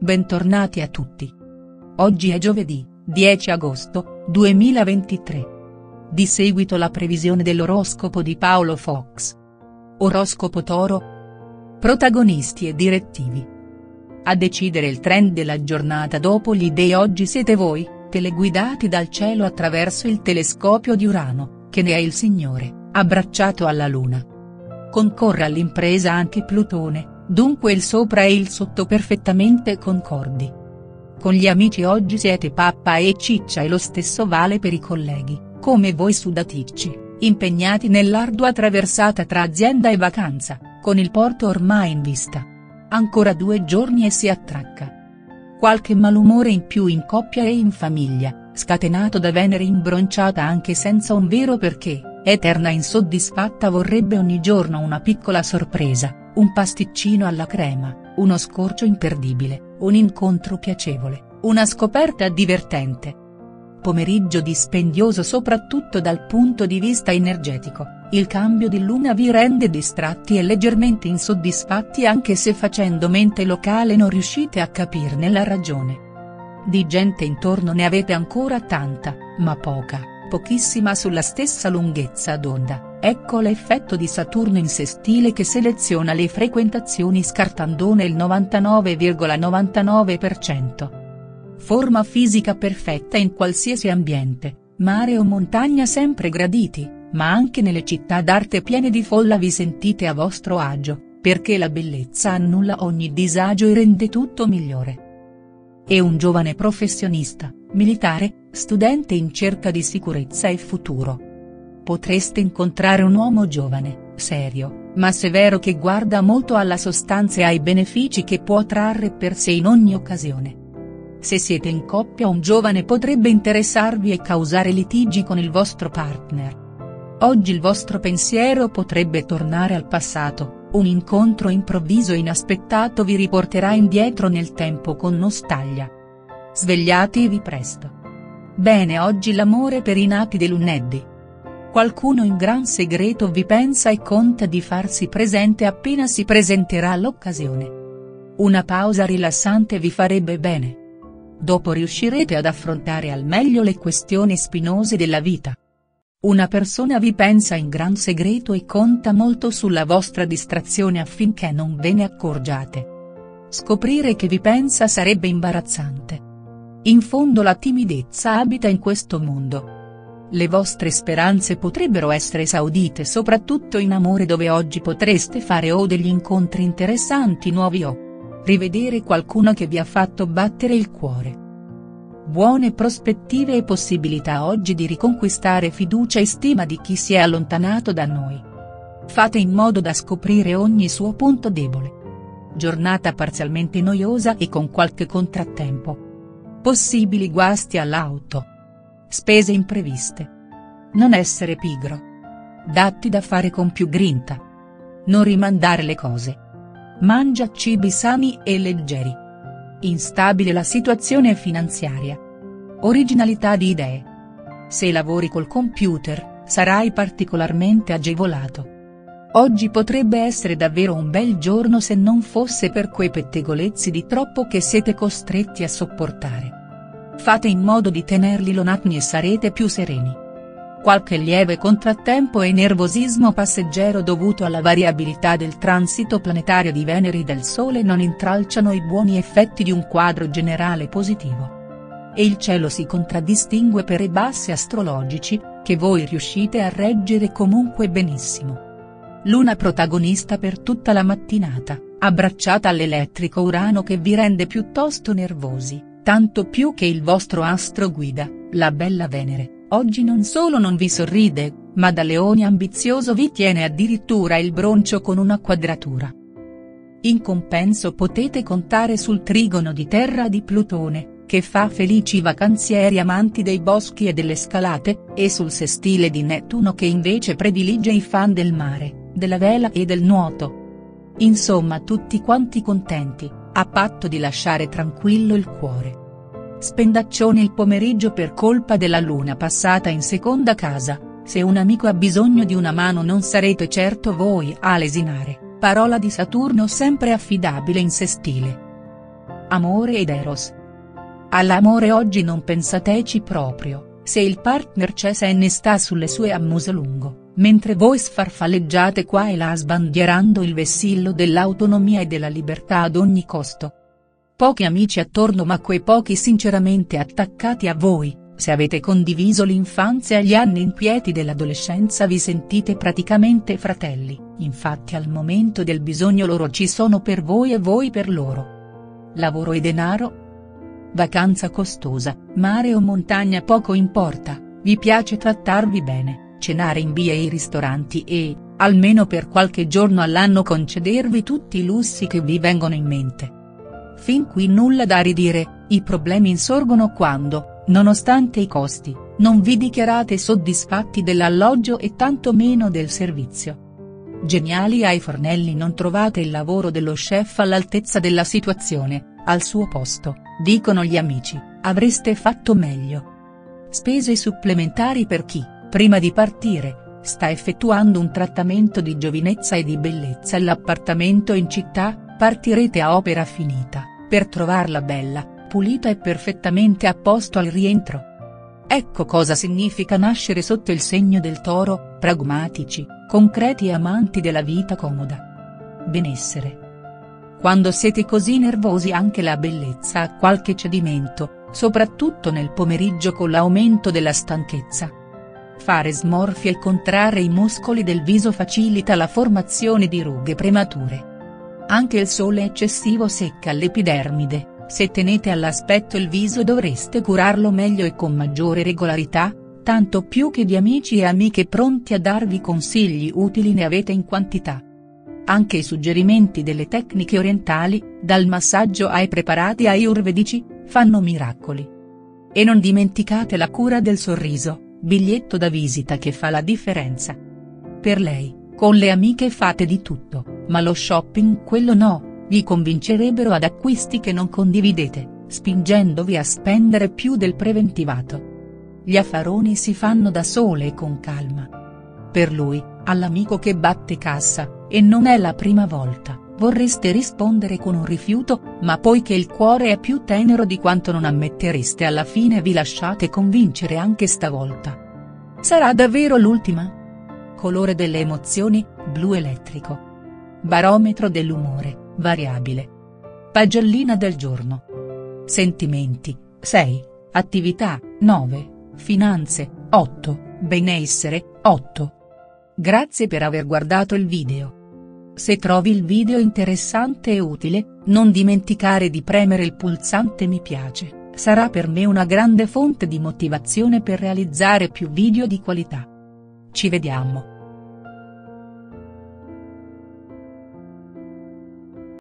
bentornati a tutti. Oggi è giovedì, 10 agosto, 2023. Di seguito la previsione dell'oroscopo di Paolo Fox. Oroscopo Toro. Protagonisti e direttivi. A decidere il trend della giornata dopo gli dei oggi siete voi, teleguidati dal cielo attraverso il telescopio di Urano, che ne è il signore, abbracciato alla Luna. Concorre all'impresa anche Plutone. Dunque il sopra e il sotto perfettamente concordi. Con gli amici oggi siete pappa e ciccia e lo stesso vale per i colleghi, come voi sudaticci, impegnati nell'ardua traversata tra azienda e vacanza, con il porto ormai in vista. Ancora 2 giorni e si attracca. Qualche malumore in più in coppia e in famiglia, scatenato da Venere imbronciata anche senza un vero perché, eterna insoddisfatta vorrebbe ogni giorno una piccola sorpresa. Un pasticcino alla crema, uno scorcio imperdibile, un incontro piacevole, una scoperta divertente. Pomeriggio dispendioso soprattutto dal punto di vista energetico, il cambio di luna vi rende distratti e leggermente insoddisfatti anche se facendo mente locale non riuscite a capirne la ragione. Di gente intorno ne avete ancora tanta, ma pochissima sulla stessa lunghezza d'onda. Ecco l'effetto di Saturno in sestile che seleziona le frequentazioni scartandone il 99,99%. Forma fisica perfetta in qualsiasi ambiente, mare o montagna sempre graditi, ma anche nelle città d'arte piene di folla vi sentite a vostro agio, perché la bellezza annulla ogni disagio e rende tutto migliore. E un giovane professionista, militare, studente in cerca di sicurezza e futuro. Potreste incontrare un uomo giovane, serio, ma severo che guarda molto alla sostanza e ai benefici che può trarre per sé in ogni occasione. Se siete in coppia un giovane potrebbe interessarvi e causare litigi con il vostro partner. Oggi il vostro pensiero potrebbe tornare al passato, un incontro improvviso e inaspettato vi riporterà indietro nel tempo con nostalgia. Svegliatevi presto. Bene oggi l'amore per i nati di lunedì. Qualcuno in gran segreto vi pensa e conta di farsi presente appena si presenterà l'occasione. Una pausa rilassante vi farebbe bene. Dopo riuscirete ad affrontare al meglio le questioni spinose della vita. Una persona vi pensa in gran segreto e conta molto sulla vostra distrazione affinché non ve ne accorgiate. Scoprire che vi pensa sarebbe imbarazzante. In fondo la timidezza abita in questo mondo. Le vostre speranze potrebbero essere esaudite soprattutto in amore dove oggi potreste fare o degli incontri interessanti nuovi o rivedere qualcuno che vi ha fatto battere il cuore. Buone prospettive e possibilità oggi di riconquistare fiducia e stima di chi si è allontanato da noi. Fate in modo da scoprire ogni suo punto debole. Giornata parzialmente noiosa e con qualche contrattempo. Possibili guasti all'auto. Spese impreviste. Non essere pigro. Datti da fare con più grinta. Non rimandare le cose. Mangia cibi sani e leggeri. Instabile la situazione finanziaria. Originalità di idee. Se lavori col computer, sarai particolarmente agevolato. Oggi potrebbe essere davvero un bel giorno se non fosse per quei pettegolezzi di troppo che siete costretti a sopportare. Fate in modo di tenerli lontani e sarete più sereni. Qualche lieve contrattempo e nervosismo passeggero dovuto alla variabilità del transito planetario di Venere e del Sole non intralciano i buoni effetti di un quadro generale positivo. E il cielo si contraddistingue per i bassi astrologici, che voi riuscite a reggere comunque benissimo. Luna protagonista per tutta la mattinata, abbracciata all'elettrico Urano che vi rende piuttosto nervosi. Tanto più che il vostro astro guida, la bella Venere, oggi non solo non vi sorride, ma da leone ambizioso vi tiene addirittura il broncio con una quadratura. In compenso potete contare sul trigono di terra di Plutone, che fa felici i vacanzieri amanti dei boschi e delle scalate, e sul sestile di Nettuno che invece predilige i fan del mare, della vela e del nuoto. Insomma tutti quanti contenti. A patto di lasciare tranquillo il cuore. Spendaccione il pomeriggio per colpa della luna passata in seconda casa, se un amico ha bisogno di una mano non sarete certo voi a lesinare, parola di Saturno sempre affidabile in sestile. Amore ed Eros. All'amore oggi non pensateci proprio, se il partner c'è se ne sta sulle sue a muso lungo, mentre voi sfarfalleggiate qua e là sbandierando il vessillo dell'autonomia e della libertà ad ogni costo. Pochi amici attorno ma quei pochi sinceramente attaccati a voi, se avete condiviso l'infanzia e gli anni inquieti dell'adolescenza vi sentite praticamente fratelli, infatti al momento del bisogno loro ci sono per voi e voi per loro. Lavoro e denaro? Vacanza costosa, mare o montagna poco importa, vi piace trattarvi bene, cenare in via e i ristoranti e, almeno per qualche giorno all'anno concedervi tutti i lussi che vi vengono in mente. Fin qui nulla da ridire, i problemi insorgono quando, nonostante i costi, non vi dichiarate soddisfatti dell'alloggio e tanto meno del servizio. Geniali ai fornelli non trovate il lavoro dello chef all'altezza della situazione, al suo posto, dicono gli amici, avreste fatto meglio. Spese supplementari per chi, prima di partire, sta effettuando un trattamento di giovinezza e di bellezza all'appartamento in città, partirete a opera finita, per trovarla bella, pulita e perfettamente a posto al rientro. Ecco cosa significa nascere sotto il segno del Toro, pragmatici, concreti e amanti della vita comoda. Benessere. Quando siete così nervosi anche la bellezza ha qualche cedimento, soprattutto nel pomeriggio con l'aumento della stanchezza. Fare smorfie e contrarre i muscoli del viso facilita la formazione di rughe premature. Anche il sole eccessivo secca l'epidermide. Se tenete all'aspetto il viso dovreste curarlo meglio e con maggiore regolarità, tanto più che di amici e amiche pronti a darvi consigli utili ne avete in quantità. Anche i suggerimenti delle tecniche orientali, dal massaggio ai preparati ayurvedici, fanno miracoli. E non dimenticate la cura del sorriso, biglietto da visita che fa la differenza. Per lei, con le amiche fate di tutto, ma lo shopping quello no. Vi convincerebbero ad acquisti che non condividete, spingendovi a spendere più del preventivato. Gli affaroni si fanno da sole e con calma. Per lui, all'amico che batte cassa, e non è la prima volta, vorreste rispondere con un rifiuto, ma poiché il cuore è più tenero di quanto non ammettereste alla fine vi lasciate convincere anche stavolta. Sarà davvero l'ultima? Colore delle emozioni, blu elettrico. Barometro dell'umore, variabile. Pagellina del giorno. Sentimenti, 6, attività, 9, finanze, 8, benessere, 8. Grazie per aver guardato il video. Se trovi il video interessante e utile, non dimenticare di premere il pulsante mi piace, sarà per me una grande fonte di motivazione per realizzare più video di qualità. Ci vediamo.